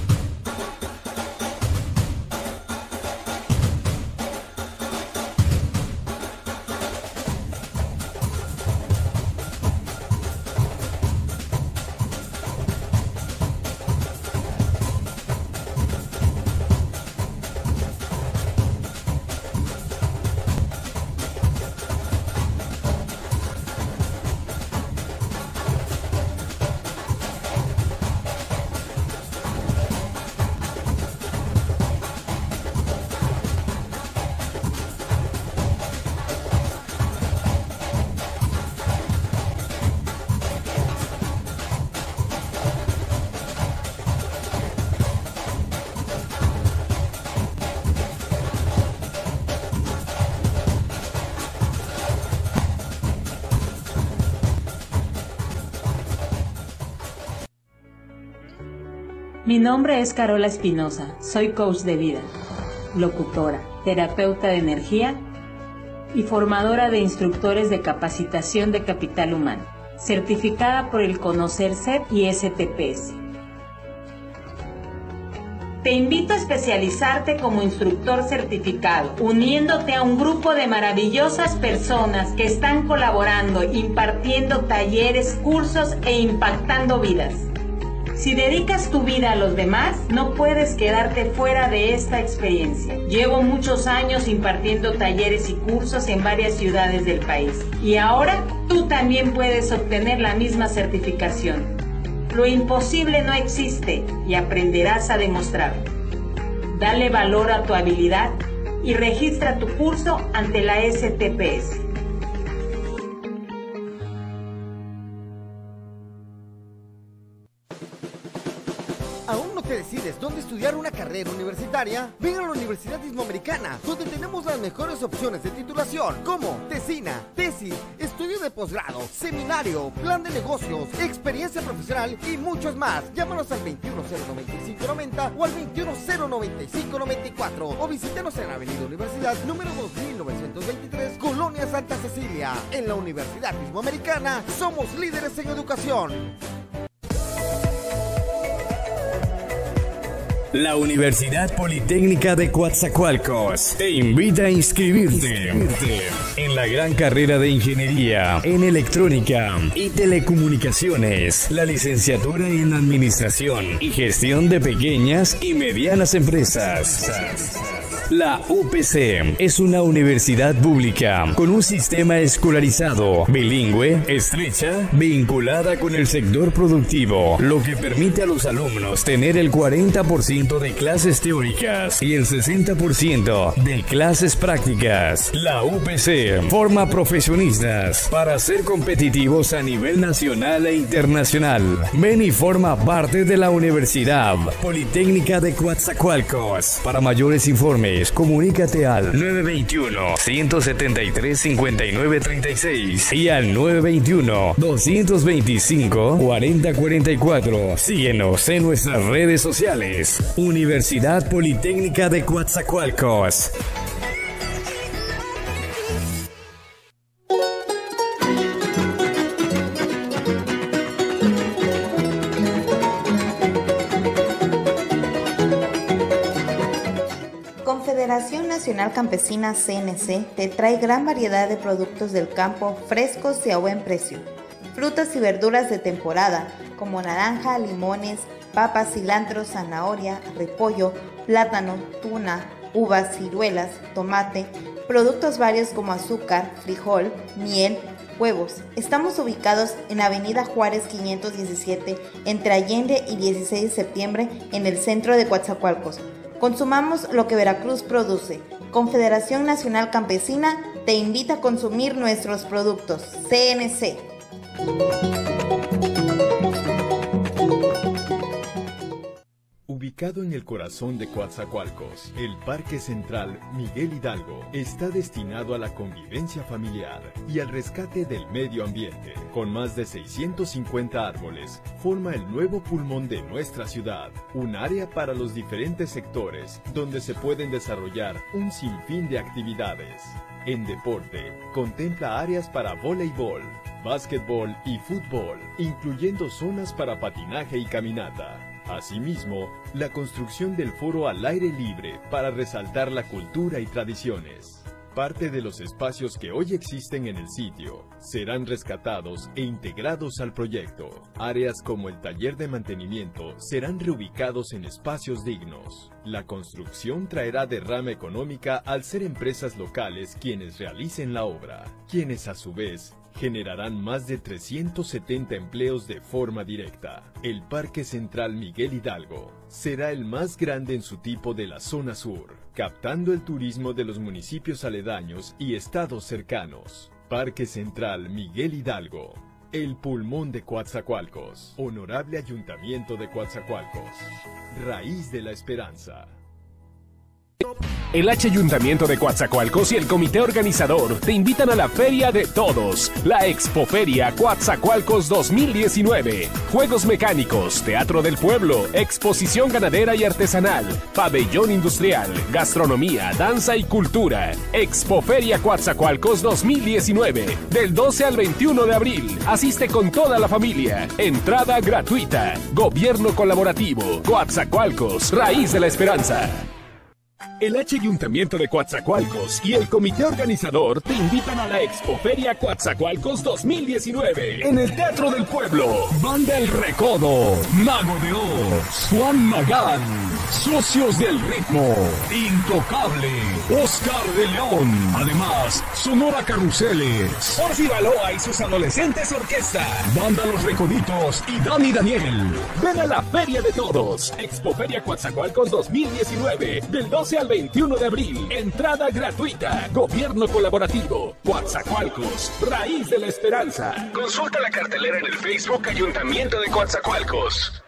Mi nombre es Carola Espinosa, soy coach de vida, locutora, terapeuta de energía y formadora de instructores de capacitación de capital humano, certificada por el Conocer-C y S T P S. Te invito a especializarte como instructor certificado, uniéndote a un grupo de maravillosas personas que están colaborando, impartiendo talleres, cursos e impactando vidas. Si dedicas tu vida a los demás, no puedes quedarte fuera de esta experiencia. Llevo muchos años impartiendo talleres y cursos en varias ciudades del país. Y ahora tú también puedes obtener la misma certificación. Lo imposible no existe y aprenderás a demostrarlo. Dale valor a tu habilidad y registra tu curso ante la S T P S. ¿Aún no te decides dónde estudiar una carrera universitaria? Ven a la Universidad Hispanoamericana, donde tenemos las mejores opciones de titulación, como tesina, tesis, estudio de posgrado, seminario, plan de negocios, experiencia profesional y muchos más. Llámanos al veintiuno cero noventa y cinco noventa o al veintiuno cero noventa y cinco noventa y cuatro o visítanos en la Avenida Universidad, número dos mil novecientos veintitrés, Colonia Santa Cecilia. En la Universidad Hispanoamericana somos líderes en educación. La Universidad Politécnica de Coatzacoalcos te invita a inscribirte en la gran carrera de Ingeniería en Electrónica y Telecomunicaciones, la licenciatura en Administración y Gestión de Pequeñas y Medianas Empresas. La U P C es una universidad pública con un sistema escolarizado, bilingüe, estrecha, vinculada con el sector productivo, lo que permite a los alumnos tener el cuarenta por ciento de clases teóricas y el sesenta por ciento de clases prácticas. La U P C forma profesionistas para ser competitivos a nivel nacional e internacional. Ven y forma parte de la Universidad Politécnica de Coatzacoalcos. Para mayores informes, comunícate al nueve veintiuno, ciento setenta y tres, cincuenta y nueve treinta y seis y al nueve veintiuno, doscientos veinticinco, cuarenta cuarenta y cuatro. Síguenos en nuestras redes sociales. Universidad Politécnica de Coatzacoalcos. Confederación Nacional Campesina C N C te trae gran variedad de productos del campo frescos y a buen precio. Frutas y verduras de temporada como naranja, limones, papas, cilantro, zanahoria, repollo, plátano, tuna, uvas, ciruelas, tomate, productos varios como azúcar, frijol, miel, huevos. Estamos ubicados en Avenida Juárez quinientos diecisiete entre Allende y dieciséis de septiembre en el centro de Coatzacoalcos. Consumamos lo que Veracruz produce. Confederación Nacional Campesina te invita a consumir nuestros productos. C N C. Ubicado en el corazón de Coatzacoalcos, el Parque Central Miguel Hidalgo está destinado a la convivencia familiar y al rescate del medio ambiente. Con más de seiscientos cincuenta árboles, forma el nuevo pulmón de nuestra ciudad, un área para los diferentes sectores donde se pueden desarrollar un sinfín de actividades. En deporte, contempla áreas para voleibol, básquetbol y fútbol, incluyendo zonas para patinaje y caminata. Asimismo, la construcción del foro al aire libre para resaltar la cultura y tradiciones. Parte de los espacios que hoy existen en el sitio serán rescatados e integrados al proyecto. Áreas como el taller de mantenimiento serán reubicados en espacios dignos. La construcción traerá derrama económica al ser empresas locales quienes realicen la obra, quienes a su vez generarán más de trescientos setenta empleos de forma directa. El Parque Central Miguel Hidalgo será el más grande en su tipo de la zona sur, captando el turismo de los municipios aledaños y estados cercanos. Parque Central Miguel Hidalgo, el pulmón de Coatzacoalcos. Honorable Ayuntamiento de Coatzacoalcos, raíz de la esperanza. El H Ayuntamiento de Coatzacoalcos y el comité organizador te invitan a la Feria de Todos, la Expoferia Coatzacoalcos dos mil diecinueve. Juegos mecánicos, teatro del pueblo, exposición ganadera y artesanal, pabellón industrial, gastronomía, danza y cultura. Expoferia Coatzacoalcos dos mil diecinueve, del doce al veintiuno de abril. Asiste con toda la familia. Entrada gratuita. Gobierno colaborativo. Coatzacoalcos, raíz de la esperanza. El H Ayuntamiento de Coatzacoalcos y el comité organizador te invitan a la Expoferia Coatzacoalcos dos mil diecinueve en el Teatro del Pueblo. Banda El Recodo, Mago de Oz, Juan Magán, Socios del Ritmo, Intocable, Oscar de León. Además, Sonora Carruseles, Orfi Baloa y sus adolescentes orquesta, Banda Los Recoditos y Dani Daniel. Ven a la Feria de Todos, Expoferia Coatzacoalcos dos mil diecinueve, del doce al veintiuno de abril. Entrada gratuita. Gobierno colaborativo. Coatzacoalcos, raíz de la esperanza. Consulta la cartelera en el Facebook Ayuntamiento de Coatzacoalcos.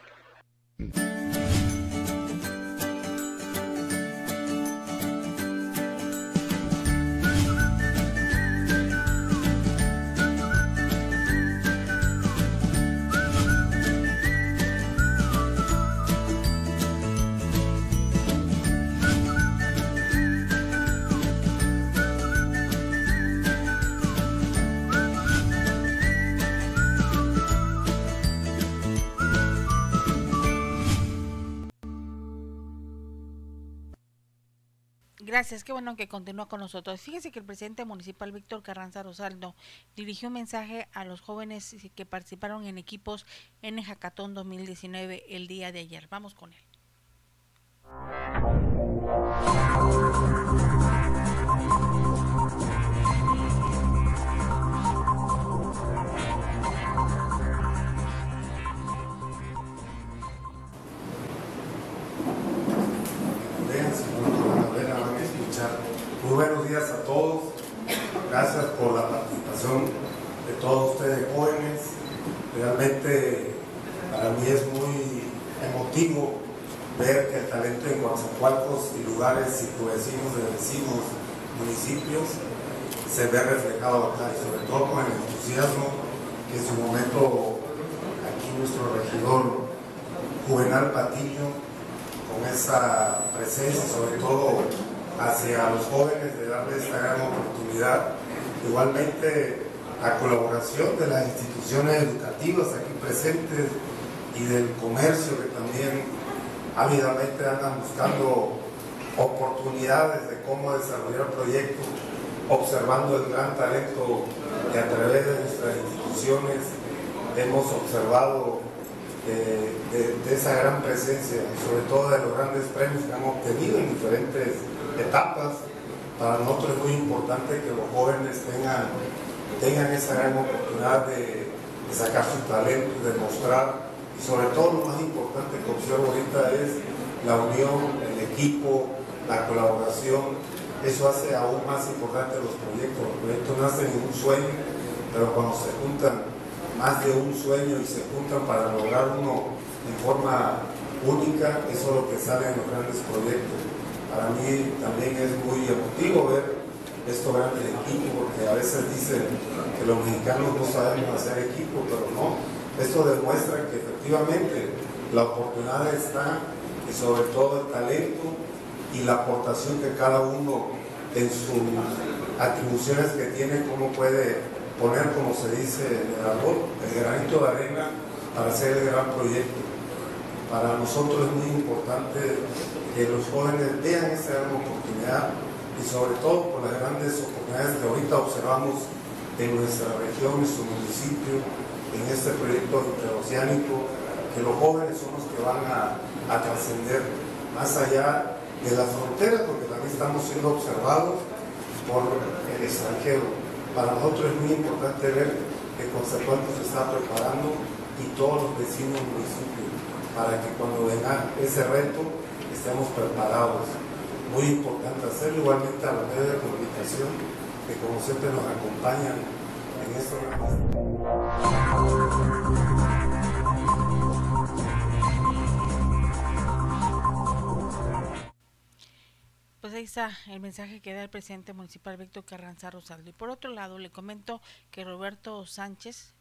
Gracias, qué bueno que continúa con nosotros. Fíjese que el presidente municipal Víctor Carranza Rosaldo dirigió un mensaje a los jóvenes que participaron en equipos en el Hackathon dos mil diecinueve el día de ayer. Vamos con él. Muy buenos días a todos, gracias por la participación de todos ustedes jóvenes. Realmente para mí es muy emotivo ver que el talento en Coatzacoalcos y lugares circunvecinos de vecinos municipios se ve reflejado acá, y sobre todo con el entusiasmo que en su momento aquí nuestro regidor Juvenal Patiño, con esa presencia, sobre todo hacia los jóvenes, de darles esta gran oportunidad. Igualmente la colaboración de las instituciones educativas aquí presentes y del comercio, que también ávidamente andan buscando oportunidades de cómo desarrollar proyectos, observando el gran talento que a través de nuestras instituciones hemos observado eh, de, de esa gran presencia, sobre todo de los grandes premios que han obtenido en diferentes etapas. Para nosotros es muy importante que los jóvenes tengan, tengan esa gran oportunidad de, de sacar su talento, de mostrar, y sobre todo lo más importante que observo ahorita es la unión, el equipo, la colaboración eso hace aún más importante los proyectos. Los proyectos nacen en un sueño, pero cuando se juntan más de un sueño y se juntan para lograr uno en forma única, eso es lo que sale en los grandes proyectos. Para mí también es muy emotivo ver estos grandes equipos, porque a veces dicen que los mexicanos no sabemos hacer equipo, pero no. Esto demuestra que efectivamente la oportunidad está, y sobre todo el talento y la aportación que cada uno en sus atribuciones que tiene, cómo puede poner, como se dice en el árbol, el granito de arena para hacer el gran proyecto. Para nosotros es muy importante que los jóvenes vean esta gran oportunidad, y sobre todo por las grandes oportunidades que ahorita observamos en nuestra región, en su municipio, en este proyecto interoceánico, que los jóvenes son los que van a, a trascender más allá de las fronteras, porque también estamos siendo observados por el extranjero. Para nosotros es muy importante ver que Coatzacoalcos se está preparando, y todos los vecinos del municipio, para que cuando venga ese reto estemos preparados. Muy importante hacerlo, igualmente a los medios de comunicación, que como siempre nos acompañan en estos grandes. Pues ahí está el mensaje que da el presidente municipal Víctor Carranza Rosaldo. Y por otro lado, le comento que Roberto Sánchez,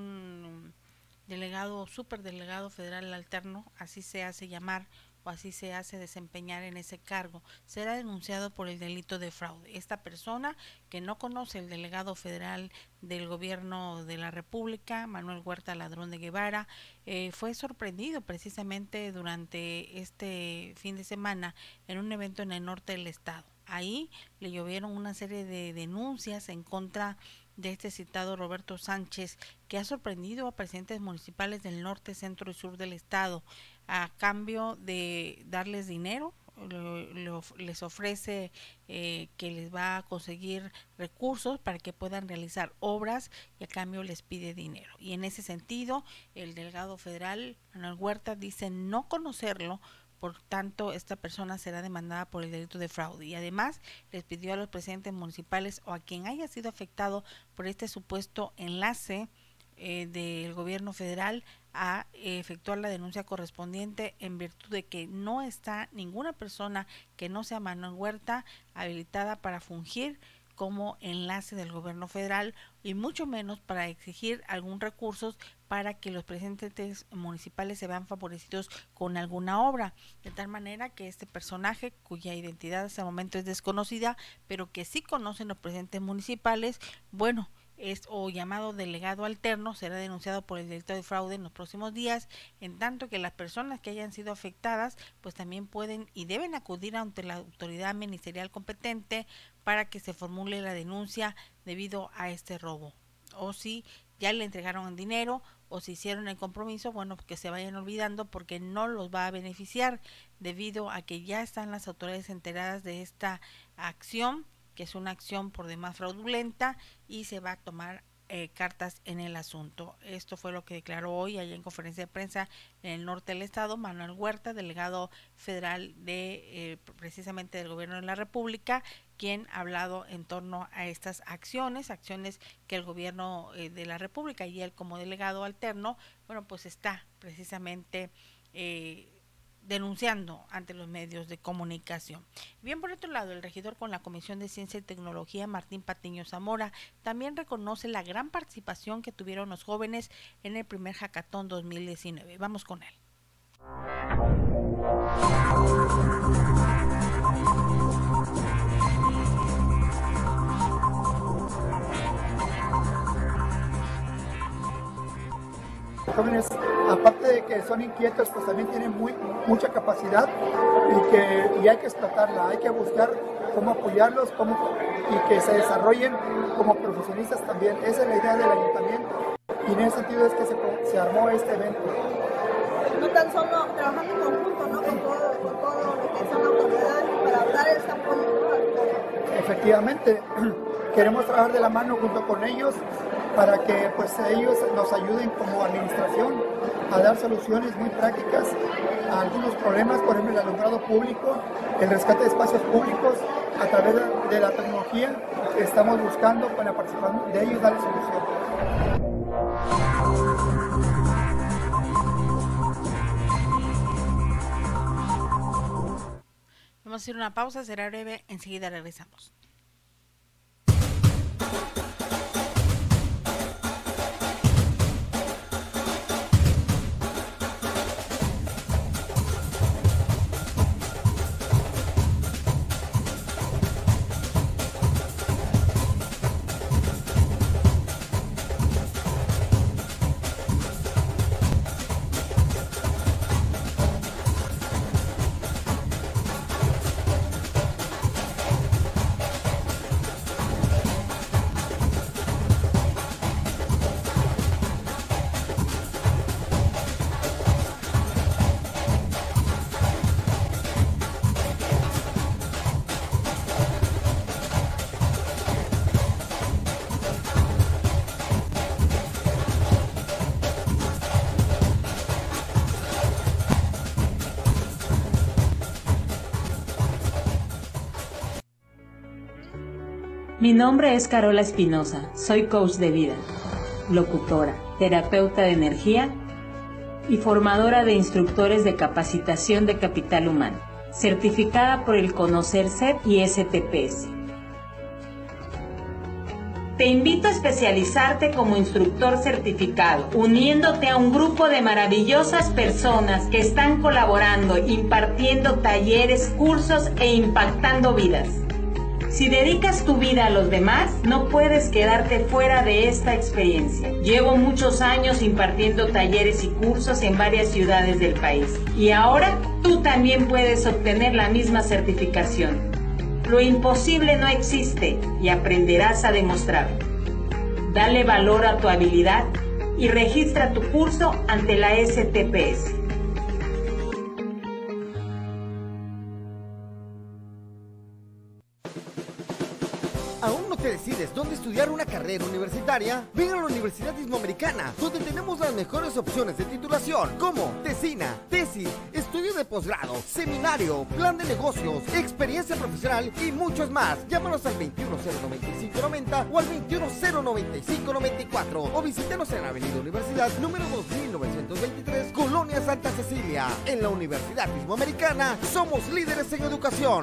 un delegado, superdelegado federal alterno, así se hace llamar o así se hace desempeñar en ese cargo, será denunciado por el delito de fraude. Esta persona, que no conoce el delegado federal del gobierno de la República, Manuel Huerta Ladrón de Guevara, eh, fue sorprendido precisamente durante este fin de semana en un evento en el norte del estado. Ahí le llovieron una serie de denuncias en contra de este citado Roberto Sánchez, que ha sorprendido a presidentes municipales del norte, centro y sur del estado a cambio de darles dinero. Lo, lo, les ofrece eh, que les va a conseguir recursos para que puedan realizar obras, y a cambio les pide dinero. Y en ese sentido, el delegado federal Manuel Huerta dice no conocerlo. Por tanto, esta persona será demandada por el delito de fraude, y además les pidió a los presidentes municipales o a quien haya sido afectado por este supuesto enlace eh, del gobierno federal a eh, efectuar la denuncia correspondiente, en virtud de que no está ninguna persona que no sea Manuel Huerta habilitada para fungir como enlace del gobierno federal, y mucho menos para exigir algún recurso para que los presidentes municipales se vean favorecidos con alguna obra, de tal manera que este personaje, cuya identidad hasta el momento es desconocida, pero que sí conocen los presidentes municipales, bueno, es o llamado delegado alterno, será denunciado por el delito de fraude en los próximos días, en tanto que las personas que hayan sido afectadas pues también pueden y deben acudir ante la autoridad ministerial competente para que se formule la denuncia debido a este robo. O si ya le entregaron el dinero o si hicieron el compromiso, bueno, que se vayan olvidando, porque no los va a beneficiar, debido a que ya están las autoridades enteradas de esta acción, que es una acción por demás fraudulenta, y se va a tomar eh, cartas en el asunto. Esto fue lo que declaró hoy allá en conferencia de prensa en el norte del estado Manuel Huerta, delegado federal de eh, precisamente del gobierno de la República, quien ha hablado en torno a estas acciones, acciones que el gobierno eh, de la República y él como delegado alterno, bueno, pues está precisamente eh, denunciando ante los medios de comunicación. Bien, por otro lado, el regidor con la Comisión de Ciencia y Tecnología, Martín Patiño Zamora, también reconoce la gran participación que tuvieron los jóvenes en el primer Hackathon dos mil diecinueve. Vamos con él. Jóvenes, aparte de que son inquietos, pues también tienen muy, mucha capacidad, y que y hay que explotarla, hay que buscar cómo apoyarlos, cómo, y que se desarrollen como profesionistas también. Esa es la idea del ayuntamiento, y en ese sentido es que se, se armó este evento. No tan solo trabajando en conjunto, ¿no? Con todo, con todo lo que son autoridades para dar ese apoyo, ¿no? Efectivamente, queremos trabajar de la mano junto con ellos para que pues ellos nos ayuden como administración a dar soluciones muy prácticas a algunos problemas, por ejemplo el alumbrado público, el rescate de espacios públicos a través de la tecnología que estamos buscando con la participación de ellos darle solución. Vamos a hacer una pausa, será breve, enseguida regresamos. Mi nombre es Carola Espinosa, soy coach de vida, locutora, terapeuta de energía y formadora de instructores de capacitación de capital humano, certificada por el Conocer C E P y S T P S. Te invito a especializarte como instructor certificado, uniéndote a un grupo de maravillosas personas que están colaborando, impartiendo talleres, cursos e impactando vidas. Si dedicas tu vida a los demás, no puedes quedarte fuera de esta experiencia. Llevo muchos años impartiendo talleres y cursos en varias ciudades del país. Y ahora tú también puedes obtener la misma certificación. Lo imposible no existe y aprenderás a demostrarlo. Dale valor a tu habilidad y registra tu curso ante la S T P S. ¿Aún no te decides dónde estudiar una carrera universitaria? Ven a la Universidad Hispanoamericana, donde tenemos las mejores opciones de titulación, como tesina, tesis, estudio de posgrado, seminario, plan de negocios, experiencia profesional y muchos más. Llámanos al veintiuno cero noventa y cinco noventa o al veintiuno cero noventa y cinco noventa y cuatro o visítenos en Avenida Universidad, número dos mil novecientos veintitrés, Colonia Santa Cecilia. En la Universidad Hispanoamericana somos líderes en educación.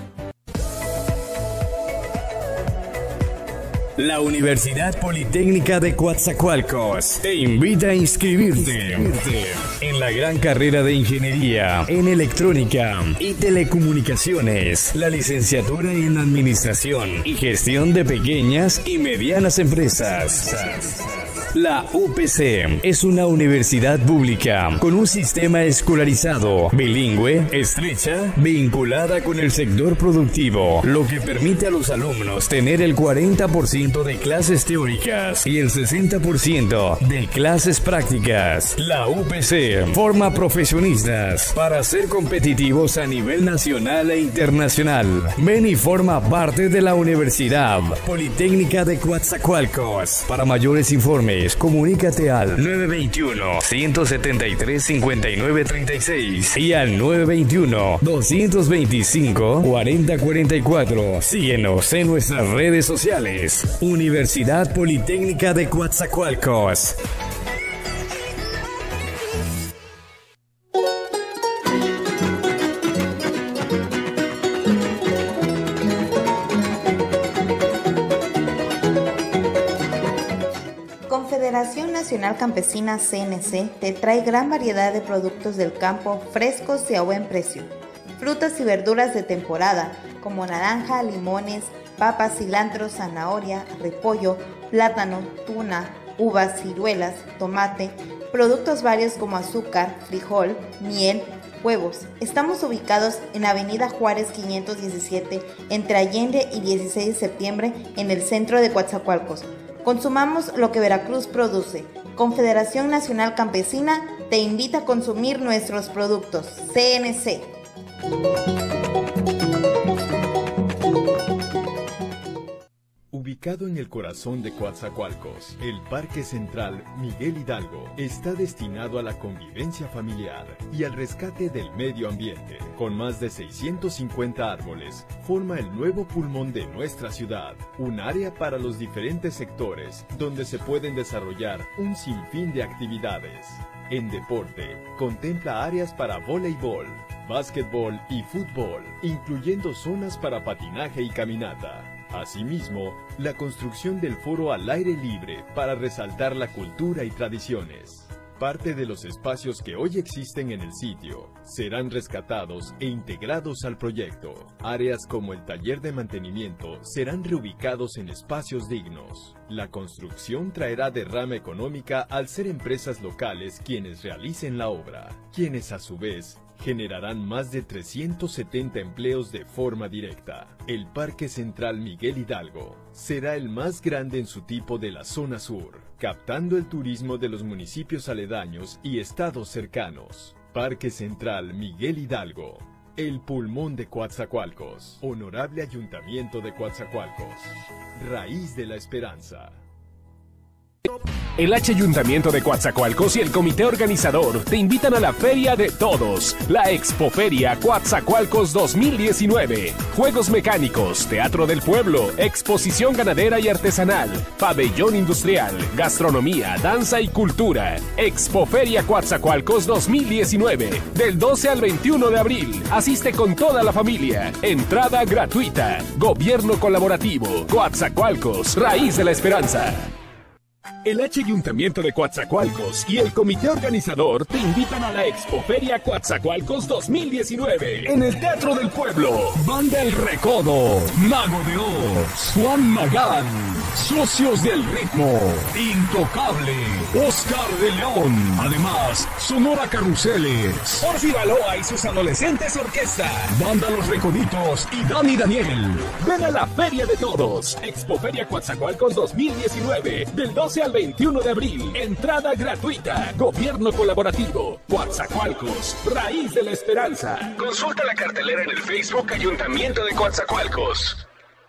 La Universidad Politécnica de Coatzacoalcos te invita a inscribirte en la gran carrera de Ingeniería en Electrónica y Telecomunicaciones, la licenciatura en Administración y Gestión de Pequeñas y Medianas Empresas. La U P C es una universidad pública con un sistema escolarizado, bilingüe, estrecha, vinculada con el sector productivo, lo que permite a los alumnos tener el cuarenta por ciento de clases teóricas y el sesenta por ciento de clases prácticas. La U P C forma profesionistas para ser competitivos a nivel nacional e internacional. Ven y forma parte de la Universidad Politécnica de Coatzacoalcos. Para mayores informes, comunícate al nueve dos uno, uno siete tres, cinco nueve tres seis y al nueve dos uno, dos dos cinco, cuatro cero cuatro cuatro. Síguenos en nuestras redes sociales. Universidad Politécnica de Coatzacoalcos. Confederación Nacional Campesina C N C te trae gran variedad de productos del campo frescos y a buen precio. Frutas y verduras de temporada como naranja, limones, papas, cilantro, zanahoria, repollo, plátano, tuna, uvas, ciruelas, tomate, productos varios como azúcar, frijol, miel, huevos. Estamos ubicados en Avenida Juárez quinientos diecisiete entre Allende y dieciséis de septiembre en el centro de Coatzacoalcos. Consumamos lo que Veracruz produce. Confederación Nacional Campesina te invita a consumir nuestros productos. C N C. Ubicado Ubicado en el corazón de Coatzacoalcos, el Parque Central Miguel Hidalgo está destinado a la convivencia familiar y al rescate del medio ambiente. Con más de seiscientos cincuenta árboles, forma el nuevo pulmón de nuestra ciudad, un área para los diferentes sectores donde se pueden desarrollar un sinfín de actividades. En deporte, contempla áreas para voleibol, básquetbol y fútbol, incluyendo zonas para patinaje y caminata. Asimismo, la construcción del foro al aire libre para resaltar la cultura y tradiciones. Parte de los espacios que hoy existen en el sitio serán rescatados e integrados al proyecto. Áreas como el taller de mantenimiento serán reubicados en espacios dignos. La construcción traerá derrama económica al ser empresas locales quienes realicen la obra, quienes a su vez generarán más de trescientos setenta empleos de forma directa. El Parque Central Miguel Hidalgo será el más grande en su tipo de la zona sur, captando el turismo de los municipios aledaños y estados cercanos. Parque Central Miguel Hidalgo, el pulmón de Coatzacoalcos. Honorable Ayuntamiento de Coatzacoalcos, raíz de la esperanza. El H Ayuntamiento de Coatzacoalcos y el comité organizador te invitan a la Feria de Todos, la Expoferia Coatzacoalcos dos mil diecinueve. Juegos mecánicos, teatro del pueblo, exposición ganadera y artesanal, pabellón industrial, gastronomía, danza y cultura. Expoferia Coatzacoalcos dos mil diecinueve, del doce al veintiuno de abril. Asiste con toda la familia. Entrada gratuita. Gobierno colaborativo. Coatzacoalcos, raíz de la esperanza. El H Ayuntamiento de Coatzacoalcos y el comité organizador te invitan a la Expoferia Coatzacoalcos dos mil diecinueve en el Teatro del Pueblo. Banda El Recodo, Mago de Oz, Juan Magán, Socios del Ritmo, Intocable, Oscar de León. Además, Sonora Carruseles, Orfi Baloa y sus adolescentes orquesta, Banda Los Recoditos y Dani Daniel. Ven a la Feria de Todos, Expoferia Coatzacoalcos dos mil diecinueve, del doce al veintiuno de abril. Entrada gratuita. Gobierno colaborativo. Coatzacoalcos, raíz de la esperanza. Consulta la cartelera en el Facebook Ayuntamiento de Coatzacoalcos.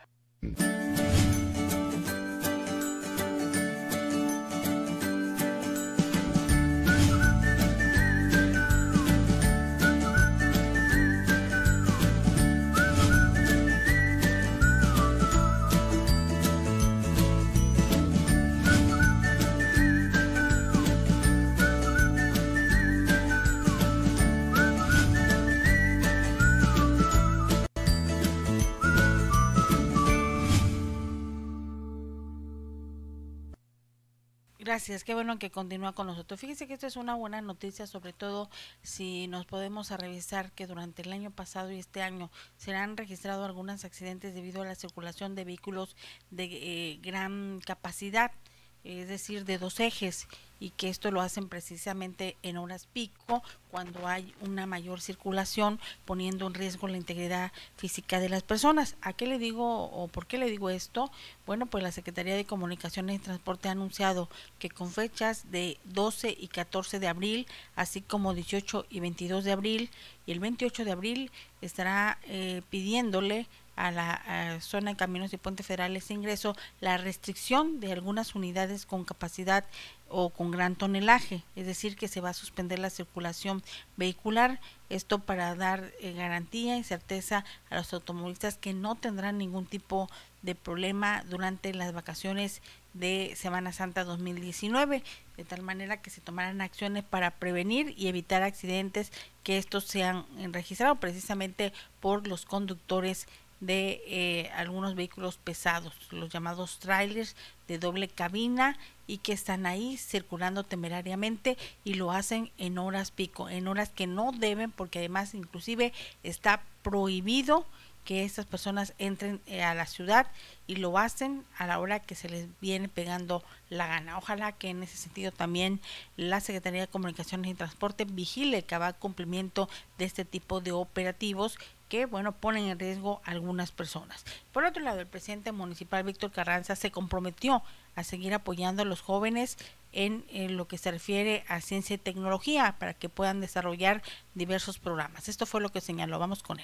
Gracias, qué bueno que continúa con nosotros. Fíjese que esto es una buena noticia, sobre todo si nos podemos a revisar que durante el año pasado y este año se han registrado algunos accidentes debido a la circulación de vehículos de eh, gran capacidad, es decir, de dos ejes, y que esto lo hacen precisamente en horas pico, cuando hay una mayor circulación, poniendo en riesgo la integridad física de las personas. ¿A qué le digo o por qué le digo esto? Bueno, pues la Secretaría de Comunicaciones y Transporte ha anunciado que con fechas de doce y catorce de abril, así como dieciocho y veintidós de abril, y el veintiocho de abril estará eh, pidiéndole a la a zona de caminos y puentes federales ingreso la restricción de algunas unidades con capacidad o con gran tonelaje, es decir, que se va a suspender la circulación vehicular, esto para dar eh, garantía y certeza a los automovilistas que no tendrán ningún tipo de problema durante las vacaciones de Semana Santa dos mil diecinueve, de tal manera que se tomarán acciones para prevenir y evitar accidentes que estos sean registrados precisamente por los conductores de eh, algunos vehículos pesados, los llamados trailers de doble cabina, y que están ahí circulando temerariamente y lo hacen en horas pico, en horas que no deben, porque además inclusive está prohibido que estas personas entren eh, a la ciudad, y lo hacen a la hora que se les viene pegando la gana. Ojalá que en ese sentido también la Secretaría de Comunicaciones y Transporte vigile que haga cumplimiento de este tipo de operativos que, bueno, ponen en riesgo a algunas personas. Por otro lado, el presidente municipal Víctor Carranza se comprometió a seguir apoyando a los jóvenes en, en lo que se refiere a ciencia y tecnología para que puedan desarrollar diversos programas. Esto fue lo que señaló. Vamos con él.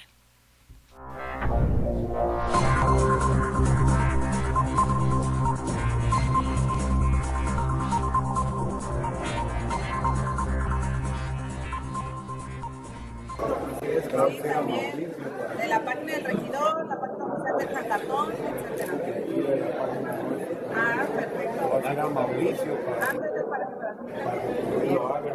servicio para, para que lo hagan.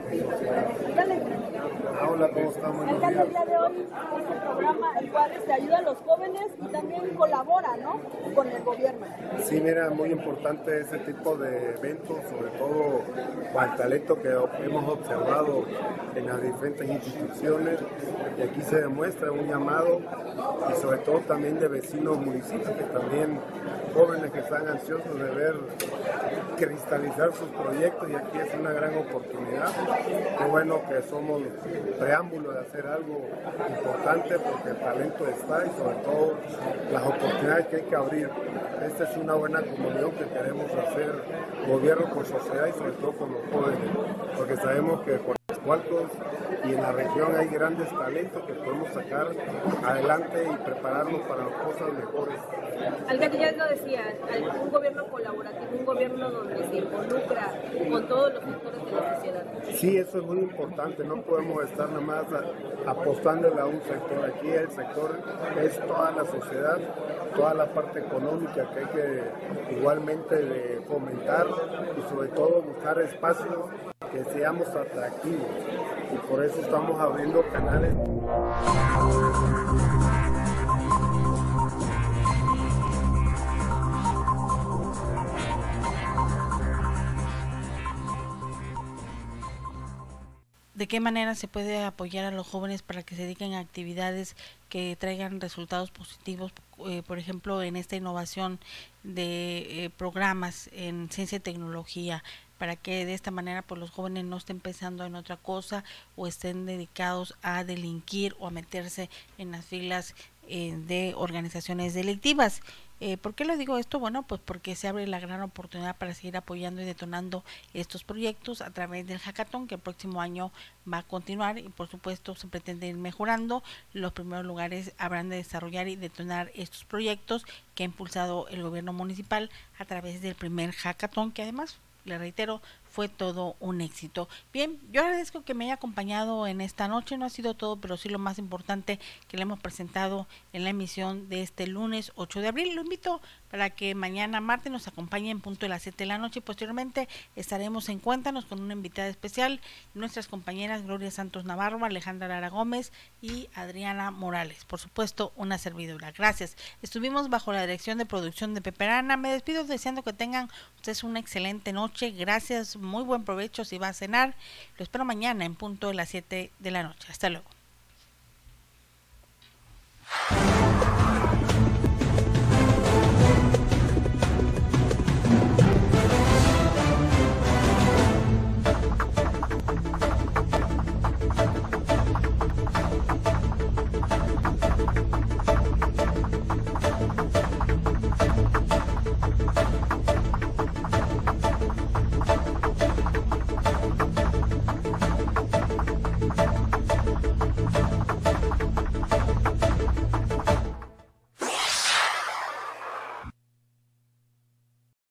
Hola, ¿cómo estamos? El día de hoy es un programa el cual se ayuda a los jóvenes y también colabora, ¿no?, con el gobierno. Sí, mira, muy importante ese tipo de eventos, sobre todo con el talento que hemos observado en las diferentes instituciones, y aquí se demuestra un llamado, y sobre todo también de vecinos municipios, que también jóvenes que están ansiosos de ver cristalizar sus proyectos, y aquí es una gran oportunidad. Qué bueno que somos preámbulo de hacer algo importante, porque el talento está, y sobre todo las oportunidades que hay que abrir. Esta es una buena comunión que queremos hacer, gobierno con sociedad y sobre todo con los jóvenes, porque sabemos que por Coatzacoalcos y en la región hay grandes talentos que podemos sacar adelante y prepararnos para cosas mejores. Alcalde, ya lo decía, un gobierno colaborativo, un gobierno donde se involucra con todos los sectores de la sociedad. Sí, eso es muy importante, no podemos estar nada más apostándole a un sector. Aquí el sector es toda la sociedad, toda la parte económica que hay que igualmente de fomentar, y sobre todo buscar espacios que seamos atractivos, y por eso estamos abriendo canales. ¿De qué manera se puede apoyar a los jóvenes para que se dediquen a actividades que traigan resultados positivos, eh, por ejemplo, en esta innovación de eh, programas en ciencia y tecnología, para que de esta manera pues los jóvenes no estén pensando en otra cosa o estén dedicados a delinquir o a meterse en las filas eh, de organizaciones delictivas? Eh, ¿Por qué lo digo esto? Bueno, pues porque se abre la gran oportunidad para seguir apoyando y detonando estos proyectos a través del hackathon, que el próximo año va a continuar, y por supuesto se pretende ir mejorando. Los primeros lugares habrán de desarrollar y detonar estos proyectos que ha impulsado el gobierno municipal a través del primer hackathon, que además, le reitero, fue todo un éxito. Bien, yo agradezco que me haya acompañado en esta noche. No ha sido todo, pero sí lo más importante que le hemos presentado en la emisión de este lunes ocho de abril. Lo invito para que mañana martes nos acompañe en punto de las siete de la noche, y posteriormente estaremos en Cuéntanos con una invitada especial, nuestras compañeras Gloria Santos Navarro, Alejandra Lara Gómez y Adriana Morales. Por supuesto, una servidora. Gracias. Estuvimos bajo la dirección de producción de Pepe Arana. Me despido deseando que tengan ustedes una excelente noche. Gracias. Muy buen provecho si va a cenar. Lo espero mañana en punto de las siete de la noche. Hasta luego.